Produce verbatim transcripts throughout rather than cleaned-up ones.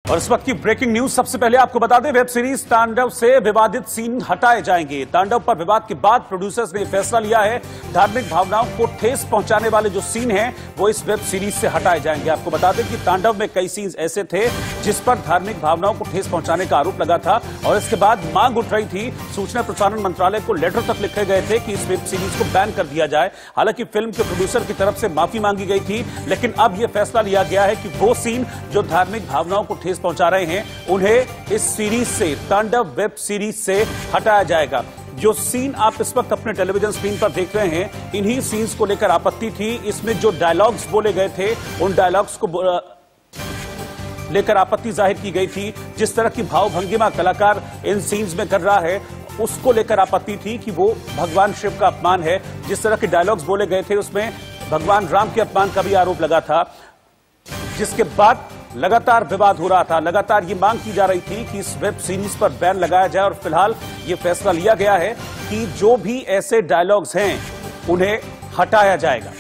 और इस वक्त की ब्रेकिंग न्यूज सबसे पहले आपको बता दें, वेब सीरीज तांडव से विवादित सीन हटाए जाएंगे। तांडव पर विवाद के बाद प्रोड्यूसर्स ने फैसला लिया है, धार्मिक भावनाओं को ठेस पहुंचाने वाले जो सीन हैं वो इस वेब सीरीज से हटाए जाएंगे। आपको बता दें कि तांडव में कई सीन्स ऐसे थे जिस पर धार्मिक भावनाओं को ठेस पहुंचाने का आरोप लगा था और इसके बाद मांग उठ रही थी, सूचना प्रसारण मंत्रालय को लेटर तक लिखे गए थे कि इस वेब सीरीज को बैन कर दिया जाए। हालांकि फिल्म के प्रोड्यूसर की तरफ से माफी मांगी गई थी, लेकिन अब यह फैसला लिया गया है कि वो सीन जो धार्मिक भावनाओं को ठेस पहुंचा रहे हैं उन्हें इस सीरीज से, तांडव वेब सीरीज से हटाया जाएगा। जो सीन आप इस वक्त अपने टेलीविजन स्क्रीन पर देख रहे हैं, इन्हीं सीन्स को लेकर आपत्ति थी। इसमें जो डायलॉग्स बोले गए थे उन डायलॉग्स को लेकर आपत्ति जाहिर की गई थी। जिस तरह की भावभंगिमा कलाकार इन सीन्स में कर रहा है उसको लेकर आपत्ति थी कि वो भगवान शिव का अपमान है। जिस तरह के डायलॉग्स बोले गए थे उसमें भगवान राम के अपमान का भी आरोप लगा था, जिसके बाद लगातार विवाद हो रहा था। लगातार ये मांग की जा रही थी कि इस वेब सीरीज पर बैन लगाया जाए और फिलहाल ये फैसला लिया गया है कि जो भी ऐसे डायलॉग्स हैं उन्हें हटाया जाएगा।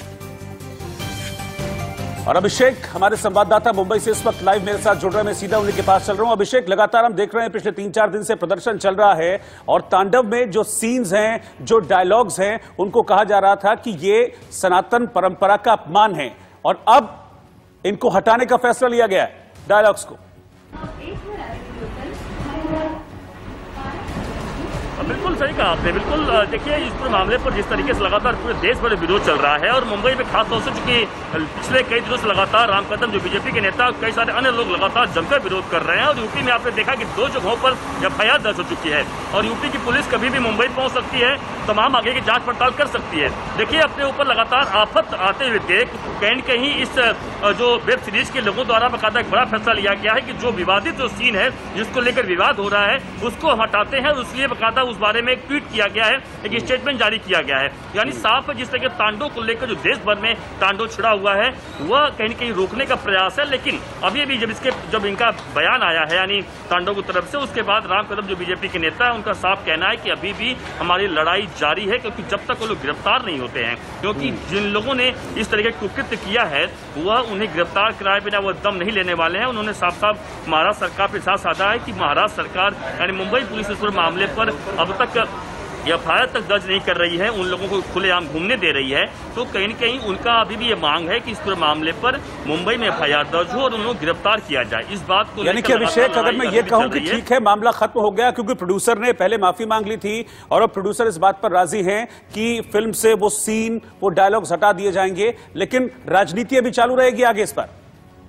और अभिषेक हमारे संवाददाता मुंबई से इस वक्त लाइव मेरे साथ जुड़ रहे हैं, मैं सीधा उन्हीं के पास चल रहा हूं। अभिषेक, लगातार हम देख रहे हैं पिछले तीन चार दिन से प्रदर्शन चल रहा है और तांडव में जो सीन्स हैं, जो डायलॉग्स हैं, उनको कहा जा रहा था कि ये सनातन परंपरा का अपमान है और अब इनको हटाने का फैसला लिया गया है, डायलॉग्स को। बिल्कुल सही कहा आपने। बिल्कुल देखिए, इस पूरे मामले पर जिस तरीके से लगातार पूरे देश भर विरोध चल रहा है और मुंबई में खासतौर से चूंकि पिछले कई दिनों से लगातार राम कदम जो बीजेपी के नेता, कई सारे अन्य लोग लगातार जमकर विरोध कर रहे हैं और यूपी में आपने देखा कि दो जगहों पर एफ आई आर दर्ज हो चुकी है और यूपी की पुलिस कभी भी मुंबई पहुंच सकती है, तमाम आगे की जांच पड़ताल कर सकती है। देखिए, अपने ऊपर लगातार आफत आते हुए देख कहीं न कहीं इस जो वेब सीरीज के लोगों द्वारा बाकायदा एक बड़ा फैसला लिया गया है कि जो विवादित जो सीन है जिसको लेकर विवाद हो रहा है उसको हम हटाते हैं और इसलिए बाकायदा उस बारे में एक ट्वीट किया गया है, एक स्टेटमेंट जारी किया गया है। यानी साफ जिस तरह के तांडव को लेकर जो देश भर में तांडव छिड़ा हुआ है वह कहीं न कहीं रोकने का प्रयास है। लेकिन अभी भी जब इसके जब इनका बयान आया है यानी तांडव की तरफ से, उसके बाद राम कदम जो बीजेपी के नेता है उनका साफ कहना है कि अभी भी हमारी लड़ाई जारी है, क्योंकि जब तक वो लोग गिरफ्तार नहीं होते हैं, क्योंकि जिन लोगों ने इस तरह के कुकृत्य किया है वह उन्हें गिरफ्तार कराए बिना वो दम नहीं लेने वाले हैं। उन्होंने साफ साफ महाराष्ट्र सरकार के साथ साधा है कि महाराष्ट्र सरकार यानी मुंबई पुलिस इस पूरे मामले पर अब तक एफ आई आर तक दर्ज नहीं कर रही है, उन लोगों को खुलेआम घूमने दे रही है। तो कहीं न कहीं उनका अभी भी ये मांग है कि इस पूरे मामले पर मुंबई में एफ आई आर दर्ज हो और उन लोगों को गिरफ्तार किया जाए। इस बात को यानी कि अभिषेक, अगर मैं ये कहूं कि ठीक है मामला खत्म हो गया क्योंकि प्रोड्यूसर ने पहले माफी मांग ली थी और अब प्रोड्यूसर इस बात पर राजी हैं कि फिल्म से वो सीन, वो डायलॉग्स हटा दिए जाएंगे, लेकिन राजनीति अभी चालू रहेगी आगे इस पर।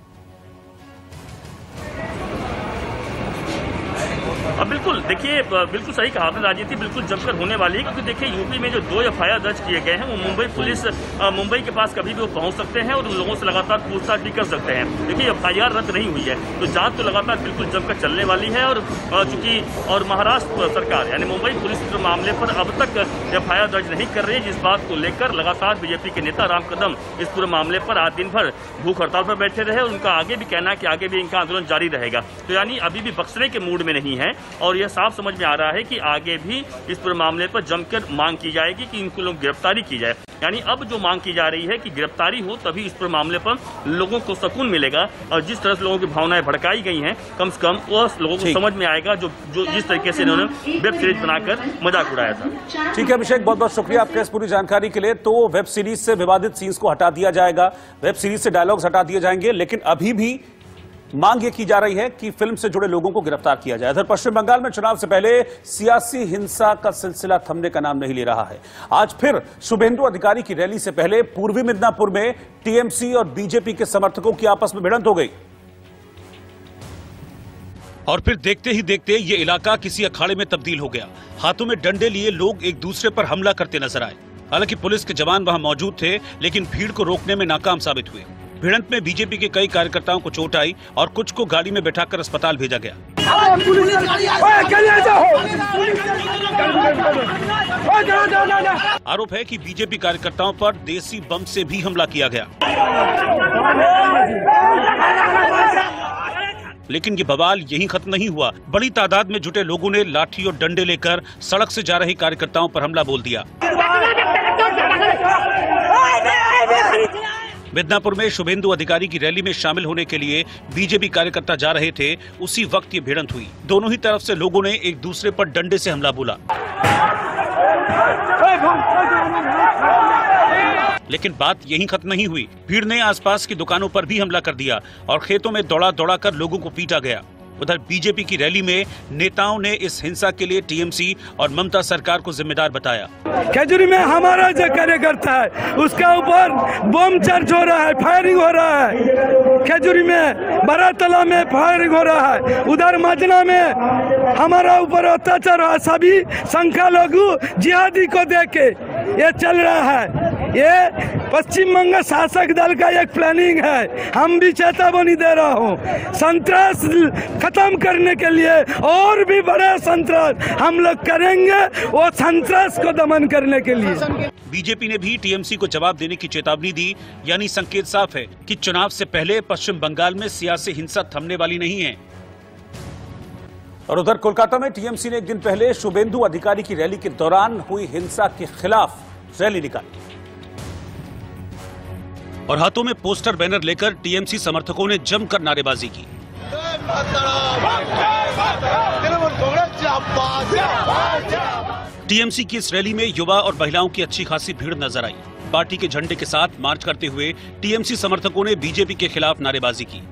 अब बिल्कुल देखिए, बिल्कुल सही कहा आपने, राजनीति बिल्कुल जमकर होने वाली है, क्योंकि देखिए यूपी में जो दो एफ आई आर दर्ज किए गए हैं वो मुंबई पुलिस मुंबई के पास कभी भी वो पहुंच सकते हैं और उन लोगों से लगातार पूछताछ भी कर सकते हैं। देखिए, एफ आई आर रद्द नहीं हुई है तो जांच तो लगातार बिल्कुल जमकर चलने वाली है और चूंकि और महाराष्ट्र सरकार यानी मुंबई पुलिस के मामले पर अब तक एफ आई आर दर्ज नहीं कर रही है, जिस बात को लेकर लगातार बीजेपी के नेता राम कदम इस पूरे मामले पर आज दिन भर भूख हड़ताल पर बैठे रहे और उनका आगे भी कहना है कि आगे भी इनका आंदोलन जारी रहेगा। तो यानी अभी भी बख्शने के मूड में नहीं है और यह साफ समझ में आ रहा है कि आगे भी इस पूरे मामले पर जमकर मांग की जाएगी कि इनको लोग गिरफ्तारी की जाए। यानी अब जो मांग की जा रही है कि गिरफ्तारी हो तभी इस पूरे मामले पर लोगों को सुकून मिलेगा और जिस तरह से लोगों की भावनाएं भड़काई गई हैं कम से कम वो लोगों को समझ में आएगा जो जो जिस तरीके से इन्होंने वेब सीरीज बनाकर मजाक उड़ाया था। ठीक है अभिषेक, बहुत बहुत शुक्रिया आपके इस पूरी जानकारी के लिए। तो वेब सीरीज से विवादित सीन्स को हटा दिया जाएगा, वेब सीरीज से डायलॉग्स हटा दिए जाएंगे, लेकिन अभी भी मांग ये की जा रही है कि फिल्म से जुड़े लोगों को गिरफ्तार किया जाए। इधर पश्चिम बंगाल में चुनाव से पहले सियासी हिंसा का सिलसिला थमने का नाम नहीं ले रहा है। आज फिर शुभेंदु अधिकारी की रैली से पहले पूर्वी मिदनापुर में टी एम सी और बी जे पी के समर्थकों की आपस में भिड़ंत हो गई और फिर देखते ही देखते ये इलाका किसी अखाड़े में तब्दील हो गया। हाथों में डंडे लिए लोग एक दूसरे पर हमला करते नजर आए। हालांकि पुलिस के जवान वहां मौजूद थे लेकिन भीड़ को रोकने में नाकाम साबित हुए। भिड़ंत में बीजेपी के कई कार्यकर्ताओं को चोट आई और कुछ को गाड़ी में बैठाकर अस्पताल भेजा गया। आरोप है कि बीजेपी कार्यकर्ताओं पर देसी बम से भी हमला किया गया। लेकिन ये बवाल यहीं खत्म नहीं हुआ। बड़ी तादाद में जुटे लोगों ने लाठी और डंडे लेकर सड़क से जा रही कार्यकर्ताओं पर हमला बोल दिया। मिदनापुर में शुभेंदु अधिकारी की रैली में शामिल होने के लिए बीजेपी कार्यकर्ता जा रहे थे, उसी वक्त ये भिड़ंत हुई। दोनों ही तरफ से लोगों ने एक दूसरे पर डंडे से हमला बोला, लेकिन बात यहीं खत्म नहीं हुई। भीड़ ने आसपास की दुकानों पर भी हमला कर दिया और खेतों में दौड़ा दौड़ा कर लोगों को पीटा गया। उधर बीजेपी की रैली में नेताओं ने इस हिंसा के लिए टीएमसी और ममता सरकार को जिम्मेदार बताया। खजूरी में हमारा जो कार्यकर्ता है उसका ऊपर बम चर्च हो रहा है, फायरिंग हो रहा है। खजूरी में बरातला में फायरिंग हो रहा है, उधर मजना में हमारा ऊपर अत्याचार हो रहा है। सभी संख्या लघु जिहादी को देख के ये चल रहा है। ये पश्चिम बंगाल शासक दल का एक प्लानिंग है। हम भी चेतावनी दे रहा हूँ, संतरास खत्म करने के लिए और भी बड़े संतरास हम लोग करेंगे, वो संतरास को दमन करने के लिए। बीजेपी ने भी टीएमसी को जवाब देने की चेतावनी दी, यानी संकेत साफ है कि चुनाव से पहले पश्चिम बंगाल में सियासी हिंसा थमने वाली नहीं है। और उधर कोलकाता में टीएमसी ने एक दिन पहले शुभेंदु अधिकारी की रैली के दौरान हुई हिंसा के खिलाफ रैली निकाली और हाथों में पोस्टर बैनर लेकर टीएमसी समर्थकों ने जमकर नारेबाजी की। टीएमसी की इस रैली में युवा और महिलाओं की अच्छी खासी भीड़ नजर आई। पार्टी के झंडे के साथ मार्च करते हुए टीएमसी समर्थकों ने बीजेपी के खिलाफ नारेबाजी की।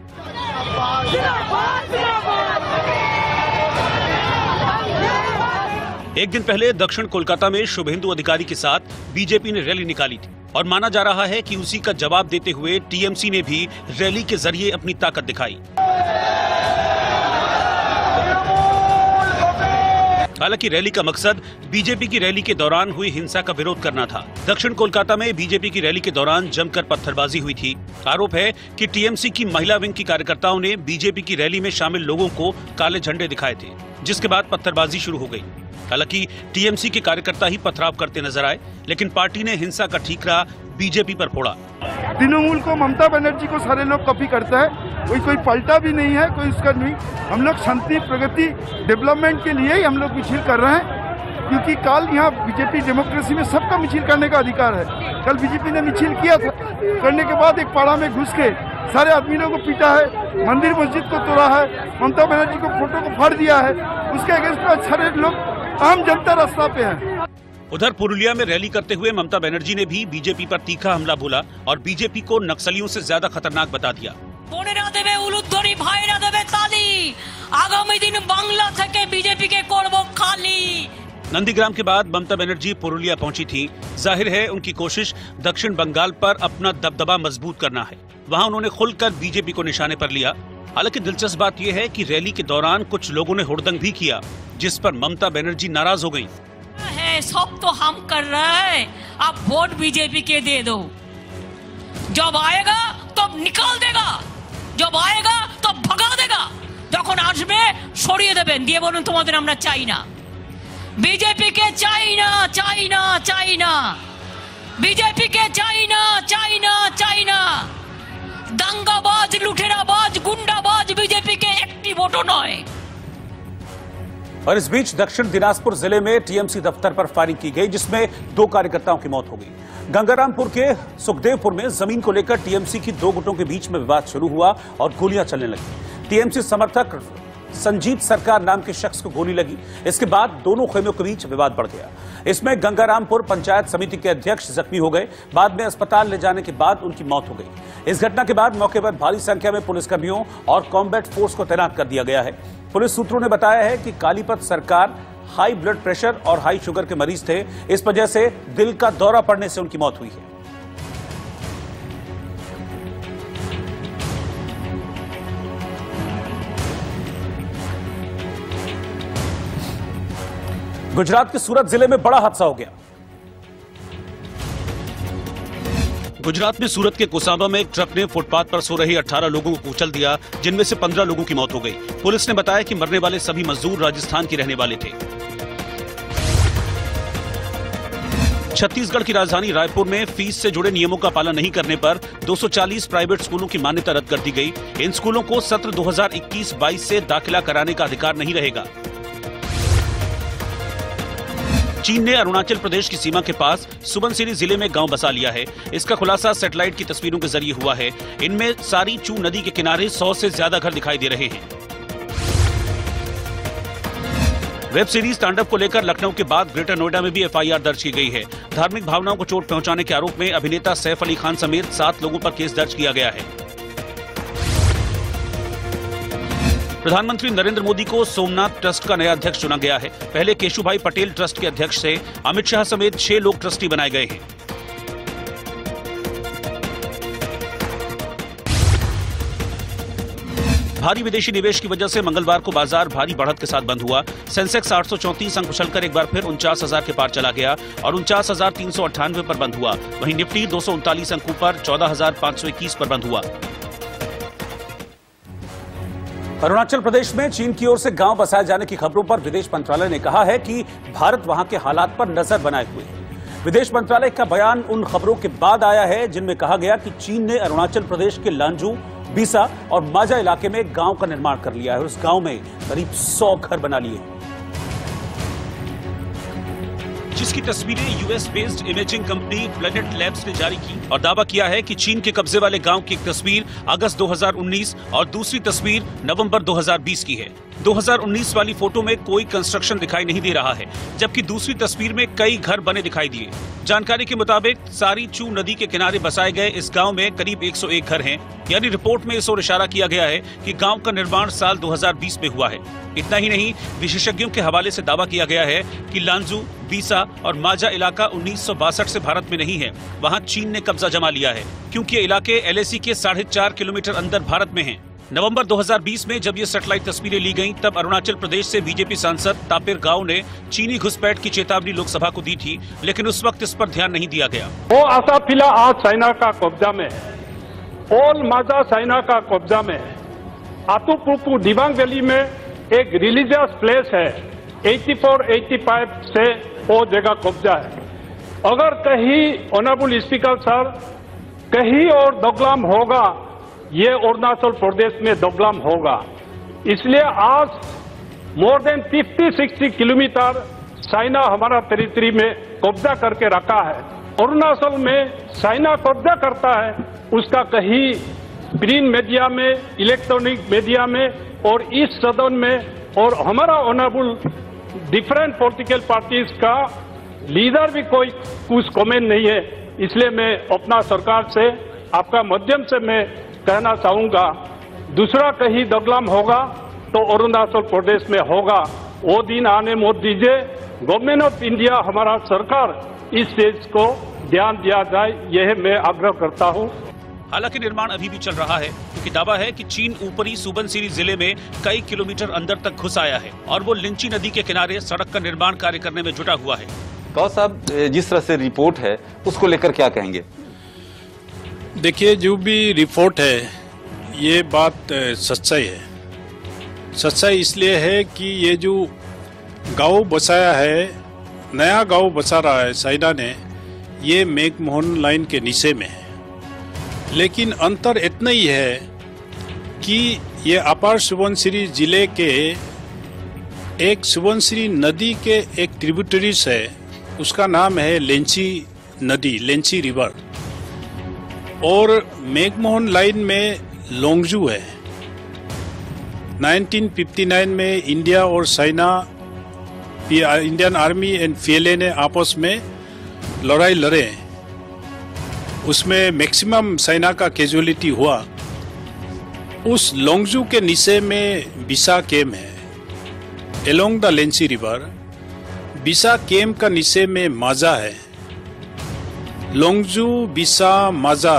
एक दिन पहले दक्षिण कोलकाता में शुभेंदु अधिकारी के साथ बीजेपी ने रैली निकाली थी और माना जा रहा है कि उसी का जवाब देते हुए टीएमसी ने भी रैली के जरिए अपनी ताकत दिखाई। हालांकि रैली का मकसद बीजेपी की रैली के दौरान हुई हिंसा का विरोध करना था। दक्षिण कोलकाता में बीजेपी की रैली के दौरान जमकर पत्थरबाजी हुई थी। आरोप है कि टीएमसी की महिला विंग की कार्यकर्ताओं ने बीजेपी की रैली में शामिल लोगों को काले झंडे दिखाए थे, जिसके बाद पत्थरबाजी शुरू हो गई। हालांकि टीएमसी के कार्यकर्ता ही पथराव करते नजर आए, लेकिन पार्टी ने हिंसा का ठीकरा बीजेपी पर फोड़ा। तृणमूल को, ममता बनर्जी को सारे लोग कॉपी करते हैं, कोई कोई पलटा भी नहीं है, कोई उसका नहीं। हम लोग शांति, प्रगति, डेवलपमेंट के लिए ही हम लोग मिছিল कर रहे हैं, क्योंकि कल यहाँ बीजेपी डेमोक्रेसी में सबका मिছিল करने का अधिकार है। कल बीजेपी ने मिছিল किया था, करने के बाद एक पाड़ा में घुस के सारे आदमियों को पीटा है, मंदिर मस्जिद को तोड़ा है, ममता बनर्जी को फोटो को फाड़ दिया है। उसके अगेंस्ट में सारे लोग आम जनता रास्ता पे है। उधर पुरुलिया में रैली करते हुए ममता बनर्जी ने भी बीजेपी पर तीखा हमला बोला और बीजेपी को नक्सलियों से ज्यादा खतरनाक बता दिया। आगामी दिन बांग्ला थके बीजेपी के कोड़बो खाली। नंदीग्राम के बाद ममता बनर्जी पुरुलिया पहुंची थी। जाहिर है उनकी कोशिश दक्षिण बंगाल पर अपना दबदबा मजबूत करना है। वहां उन्होंने खुलकर बीजेपी को निशाने पर लिया। हालांकि दिलचस्प बात यह है कि रैली के दौरान कुछ लोगों ने हुड़दंग भी किया, जिस पर ममता बनर्जी नाराज हो गयी। है सब तो हम कर रहे हैं, आप वोट बीजेपी के दे दो। जब आएगा तब निकाल देगा, जब आएगा तब भगा देगा। যখন আসবে সরিয়ে দেবেন, দিয়ে বলুন তোমাদের আমরা চাই না, বিজেপি কে চাই না, চাই না, চাই না, বিজেপি কে চাই না, চাই না, চাই না। দাঙ্গাবাজ, লুটেরাবাজ, গুন্ডাবাজ बीजेपी के একটি ভোটও নয়। और इस बीच दक्षिण दिनाजपुर जिले में टीएमसी दफ्तर पर फायरिंग की गई, जिसमें दो कार्यकर्ताओं की मौत हो गई। गंगारामपुर के सुखदेवपुर में जमीन को लेकर टीएमसी की दो गुटों के बीच में विवाद शुरू हुआ और गोलियां चलने लगी। टीएमसी समर्थक संजीत सरकार नाम के शख्स को गोली लगी। इसके बाद दोनों खेमों के बीच विवाद बढ़ गया। इसमें गंगारामपुर पंचायत समिति के अध्यक्ष जख्मी हो गए। बाद में अस्पताल ले जाने के बाद उनकी मौत हो गई। इस घटना के बाद मौके पर भारी संख्या में पुलिसकर्मियों और कॉम्बैट फोर्स को तैनात कर दिया गया है। पुलिस सूत्रों ने बताया है कि कालीपत सरकार हाई ब्लड प्रेशर और हाई शुगर के मरीज थे। इस वजह से दिल का दौरा पड़ने से उनकी मौत हुई है। गुजरात के सूरत जिले में बड़ा हादसा हो गया। गुजरात में सूरत के कोसांबा में एक ट्रक ने फुटपाथ पर सो रहे अठारह लोगों को कुचल दिया, जिनमें से पंद्रह लोगों की मौत हो गई। पुलिस ने बताया कि मरने वाले सभी मजदूर राजस्थान के रहने वाले थे। छत्तीसगढ़ की राजधानी रायपुर में फीस से जुड़े नियमों का पालन नहीं करने पर दो सौ चालीस प्राइवेट स्कूलों की मान्यता रद्द कर दी गई। इन स्कूलों को सत्र दो हज़ार इक्कीस बाईस से दाखिला कराने का अधिकार नहीं रहेगा। चीन ने अरुणाचल प्रदेश की सीमा के पास सुबनसिरी जिले में गांव बसा लिया है। इसका खुलासा सैटेलाइट की तस्वीरों के जरिए हुआ है। इनमें सारी चू नदी के किनारे सौ से ज्यादा घर दिखाई दे रहे हैं। वेब सीरीज तांडव को लेकर लखनऊ के बाद ग्रेटर नोएडा में भी एफ आई आर दर्ज की गई है। धार्मिक भावनाओं को चोट पहुंचाने के आरोप में अभिनेता सैफ अली खान समेत सात लोगों पर केस दर्ज किया गया है। प्रधानमंत्री नरेंद्र मोदी को सोमनाथ ट्रस्ट का नया अध्यक्ष चुना गया है। पहले केशुभाई पटेल ट्रस्ट के अध्यक्ष से अमित शाह समेत छह लोग ट्रस्टी बनाए गए हैं। भारी विदेशी निवेश की वजह से मंगलवार को बाजार भारी बढ़त के साथ बंद हुआ। सेंसेक्स आठ सौ चौंतीस अंक उछलकर एक बार फिर उनचास हजार के पार चला गया और उनचास हजार तीन सौ अट्ठानवे पर बंद हुआ। वहीं निफ्टी दो सौ उनतालीस अंकों पर चौदह हजार पांच सौ इक्कीस पर बंद हुआ। अरुणाचल प्रदेश में चीन की ओर से गांव बसाए जाने की खबरों पर विदेश मंत्रालय ने कहा है कि भारत वहां के हालात पर नजर बनाए हुए है। विदेश मंत्रालय का बयान उन खबरों के बाद आया है जिनमें कहा गया कि चीन ने अरुणाचल प्रदेश के लांजू, बीसा और माजा इलाके में गांव का निर्माण कर लिया है और उस गांव में करीब सौ घर बना लिए हैं, जिसकी तस्वीरें US based imaging company planet labs ने जारी की और दावा किया है कि चीन के कब्जे वाले गांव की एक तस्वीर अगस्त दो हज़ार उन्नीस और दूसरी तस्वीर नवंबर दो हज़ार बीस की है। दो हज़ार उन्नीस वाली फोटो में कोई कंस्ट्रक्शन दिखाई नहीं दे रहा है, जबकि दूसरी तस्वीर में कई घर बने दिखाई दिए। जानकारी के मुताबिक सारी चू नदी के किनारे बसाए गए इस गांव में करीब एक सौ एक घर हैं, यानी रिपोर्ट में इस ओर इशारा किया गया है कि गांव का निर्माण साल दो हज़ार बीस में हुआ है। इतना ही नहीं, विशेषज्ञों के हवाले से दावा किया गया है कि लांजू, बीसा और माजा इलाका उन्नीस सौ बासठ से भारत में नहीं है, वहां चीन ने कब्जा जमा लिया है, क्योंकि ये इलाके एल ए सी के साढ़े चार किलोमीटर अंदर भारत में हैं। नवंबर दो हज़ार बीस में जब ये सैटेलाइट तस्वीरें ली गईं, तब अरुणाचल प्रदेश से बीजेपी सांसद तापिर गाव ने चीनी घुसपैठ की चेतावनी लोकसभा को दी थी, लेकिन उस वक्त इस पर ध्यान नहीं दिया गया। वो आसाफिला आज चाइना का कब्जा में, ओल माजा चाइना का कब्जा में, आतुपुपु दिबांग वैली में एक रिलीजियस प्लेस है, चौरासी पचासी से वो जगह कब्जा है। अगर कहीं ऑनरेबल स्पीकर सर कहीं और दोगलाम होगा, ये अरुणाचल प्रदेश में दोगलाम होगा। इसलिए आज मोर देन पचास साठ किलोमीटर चाइना हमारा टेरिटरी में कब्जा करके रखा है। अरुणाचल में चाइना कब्जा करता है, उसका कहीं प्रिंट मीडिया में, इलेक्ट्रॉनिक मीडिया में और इस सदन में, और हमारा ऑनरेबल डिफरेंट पॉलिटिकल पार्टीज का लीडर भी कोई कुछ कमेंट नहीं है। इसलिए मैं अपना सरकार से, आपका माध्यम से मैं कहना चाहूंगा, दूसरा कहीं दगलाम होगा तो अरुणाचल प्रदेश में होगा। वो दिन आने मत दीजिए। गवर्नमेंट ऑफ इंडिया, हमारा सरकार इस चीज को ध्यान दिया जाए, यह मैं आग्रह करता हूं। हालांकि निर्माण अभी भी चल रहा है, क्योंकि दावा है कि चीन ऊपरी सुबनसिरी जिले में कई किलोमीटर अंदर तक घुस आया है और वो लिंची नदी के किनारे सड़क का निर्माण कार्य करने में जुटा हुआ है। कौर साहब, जिस तरह से रिपोर्ट है उसको लेकर क्या कहेंगे? देखिए, जो भी रिपोर्ट है ये बात सच्चाई है। सच्चाई इसलिए है कि ये जो गांव बसाया है, नया गांव बसा रहा है चाइना ने, ये मैकमोहन लाइन के नीचे में है। लेकिन अंतर इतना ही है कि ये अपर सुबनसिरी जिले के एक सुबनसिरी नदी के एक ट्रिब्यूटरीज है, उसका नाम है लेंची नदी, लेंची रिवर, और मैकमोहन लाइन में लोंगजू है। उन्नीस सौ उनसठ में इंडिया और China, Indian army and P L A ने आपस में लड़ाई लड़े, उसमें मैक्सिमम चाइना का कैजुअलिटी हुआ। उस लोंगजू के नीचे में बिसा केम है, एलोंग द लेंची रिवर। बिसा केम का नीचे में माजा है। लोंगजू, बिसा, माजा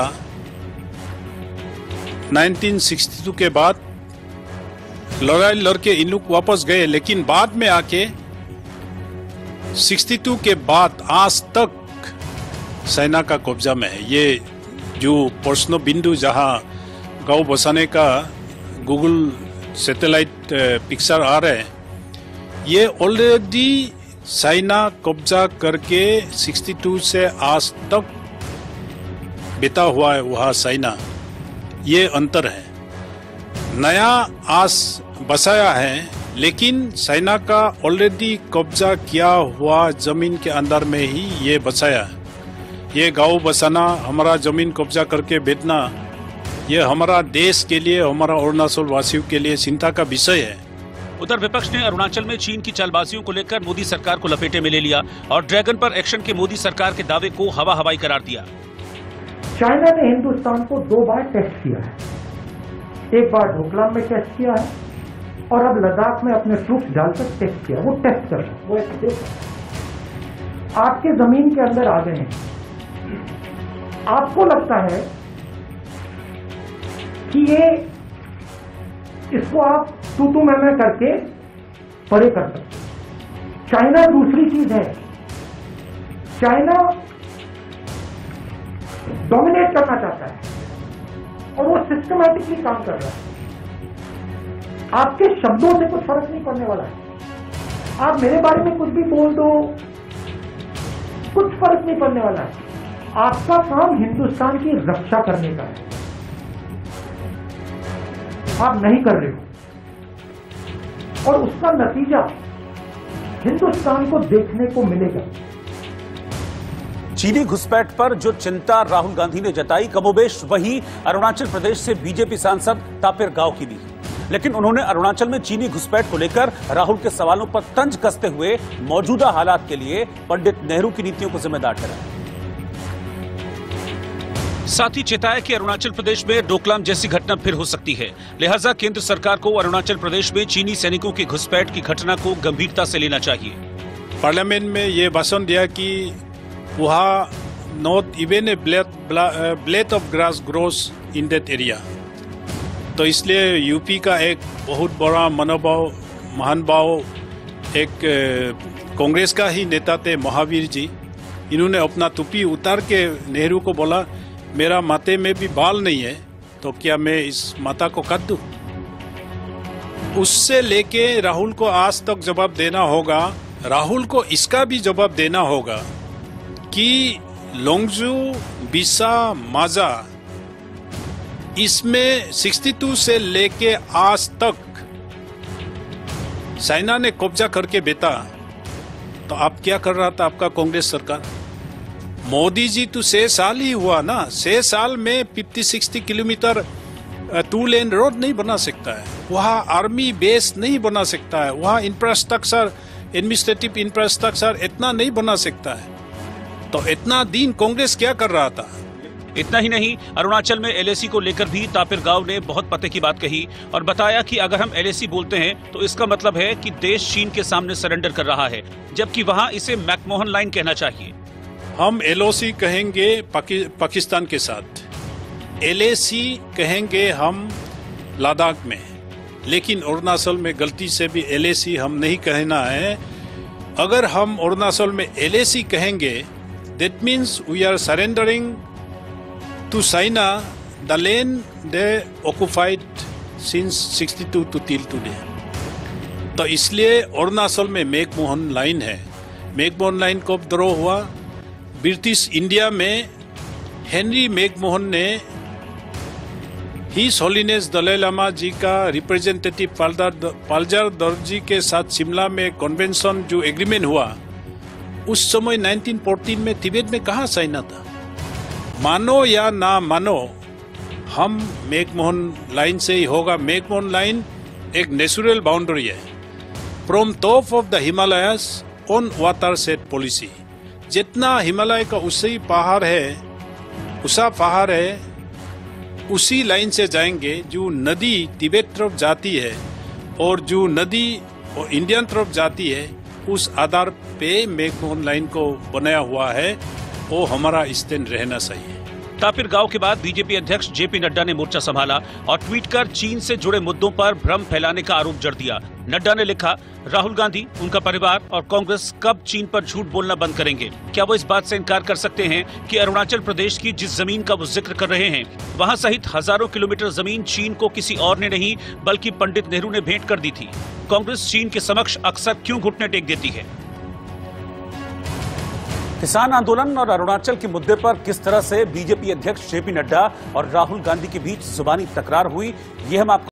उन्नीस सौ बासठ के बाद लड़ाई लड़के इन लोग वापस गए, लेकिन बाद में आके बासठ के बाद आज तक चाइना का कब्जा में है। ये जो प्रश्न बिंदु जहां गांव बसाने का गूगल सैटेलाइट पिक्चर आ रहे हैं, ये ऑलरेडी चाइना कब्जा करके बासठ से आज तक बीता हुआ है वहाँ चाइना। ये अंतर है। नया आज बसाया है लेकिन चाइना का ऑलरेडी कब्जा किया हुआ जमीन के अंदर में ही ये बसाया। ये गांव बसाना, हमारा जमीन कब्जा करके बेचना, ये हमारा देश के लिए, हमारा अरुणाचल वासियों के लिए चिंता का विषय है। उधर विपक्ष ने अरुणाचल में चीन की चालबाजियों को लेकर मोदी सरकार को लपेटे में ले लिया और ड्रैगन पर एक्शन के मोदी सरकार के दावे को हवा हवाई करार दिया। चाइना ने हिंदुस्तान को दो बार टेस्ट किया है, एक बार डोकलाम में टेस्ट किया है और अब लद्दाख में अपने ट्रूप्स डालकर टेस्ट किया। वो टेस्ट कर रहे हैं, वो एक देख आपके जमीन के अंदर आ गए हैं। आपको लगता है कि ये इसको आप तू तू मैं मैं करके परे कर सकते। चाइना दूसरी चीज है, चाइना डोमिनेट करना चाहता है और वो सिस्टमैटिकली काम कर रहा है। आपके शब्दों से कुछ फर्क नहीं पड़ने वाला है। आप मेरे बारे में कुछ भी बोल दो, कुछ फर्क नहीं पड़ने वाला है। आपका काम हिंदुस्तान की रक्षा करने का है, आप नहीं कर रहे हो और उसका नतीजा हिंदुस्तान को देखने को मिलेगा। चीनी घुसपैठ पर जो चिंता राहुल गांधी ने जताई, कमोबेश वही अरुणाचल प्रदेश से बीजेपी सांसद तापिर गाव की भी। लेकिन उन्होंने अरुणाचल में चीनी घुसपैठ को लेकर राहुल के सवालों पर तंज कसते हुए मौजूदा हालात के लिए पंडित नेहरू की नीतियों को जिम्मेदार ठहराया। साथ ही चेताया कि अरुणाचल प्रदेश में डोकलाम जैसी घटना फिर हो सकती है, लिहाजा केंद्र सरकार को अरुणाचल प्रदेश में चीनी सैनिकों की घुसपैठ की घटना को गंभीरता से लेना चाहिए। पार्लियामेंट में ये भाषण दिया कि वहाँ not even a blade of grass grows in that area. तो इसलिए यूपी का एक बहुत बड़ा मनोभाव, महान भाव, एक कांग्रेस का ही नेता थे महावीर जी, इन्होंने अपना टोपी उतार के नेहरू को बोला, मेरा माथे में भी बाल नहीं है तो क्या मैं इस माता को काट दूं? उससे लेके राहुल को आज तक जवाब देना होगा। राहुल को इसका भी जवाब देना होगा कि लोंगजू, बिसा, माजा, इसमें बासठ से लेके आज तक चाइना ने कब्जा करके बेटा, तो आप क्या कर रहा था आपका कांग्रेस सरकार? मोदी जी तो छह साल ही हुआ ना, छह साल में पचास साठ किलोमीटर टू लेन रोड नहीं बना सकता है, वहाँ आर्मी बेस नहीं बना सकता है, वहाँ इंफ्रास्ट्रक्चर, एडमिनिस्ट्रेटिव इंफ्रास्ट्रक्चर इतना नहीं बना सकता है। तो इतना दिन कांग्रेस क्या कर रहा था? इतना ही नहीं, अरुणाचल में एलएसी को लेकर भी तापिर गाव ने बहुत पते की बात कही और बताया कि अगर हम एलएसी बोलते हैं तो इसका मतलब है कि देश चीन के सामने सरेंडर कर रहा है, जबकि वहां इसे मैकमोहन लाइन कहना चाहिए। हम एलओसी कहेंगे पाकि, पाकिस्तान के साथ, एलएसी कहेंगे हम लद्दाख में, लेकिन अरुणाचल में गलती से भी एलएसी हम नहीं कहना है। अगर हम अरुणाचल में एलएसी कहेंगे, that means we are surrendering to China the land they occupied since sixty-two to till today। तो इसलिए अरुणाचल में मैकमोहन लाइन है। मैकमोहन लाइन कब ड्रॉ हुआ? ब्रिटिश इंडिया में हेनरी मैकमोहन ने हिज होलीनेस दलाई लामा जी का रिप्रेजेंटेटिव पालजार दर्जी के साथ शिमला में कन्वेंशन जो एग्रीमेंट हुआ, उस समय नाइनटीन फोर्टीन में तिब्बत में कहाँ चाइना था? मानो या ना मानो, हम मैकमोहन लाइन से ही होगा। मैकमोहन लाइन एक नेचुरल बाउंड्री है, from top of the Himalayas on watershed policy. जितना हिमालय का उसी पहाड़ है, उसा पहाड़ है, उसी लाइन से जाएंगे। जो नदी तिब्बत तरफ जाती है और जो नदी इंडियन तरफ जाती है, उस आधार पे मैकमोहन लाइन को बनाया हुआ है, वो हमारा स्टैंड रहना चाहिए। तापिर गाव के बाद बीजेपी अध्यक्ष जेपी नड्डा ने मोर्चा संभाला और ट्वीट कर चीन से जुड़े मुद्दों पर भ्रम फैलाने का आरोप जड़ दिया। नड्डा ने लिखा, राहुल गांधी, उनका परिवार और कांग्रेस कब चीन पर झूठ बोलना बंद करेंगे? क्या वो इस बात से इनकार कर सकते हैं कि अरुणाचल प्रदेश की जिस जमीन का वो जिक्र कर रहे हैं, वहां सहित हजारों किलोमीटर जमीन चीन को किसी और ने नहीं बल्कि पंडित नेहरू ने भेंट कर दी थी? कांग्रेस चीन के समक्ष अक्सर क्यों घुटने टेक देती है? किसान आंदोलन और अरुणाचल के मुद्दे पर किस तरह से बीजेपी अध्यक्ष जेपी नड्डा और राहुल गांधी के बीच जुबानी तकरार हुई, ये हम आपको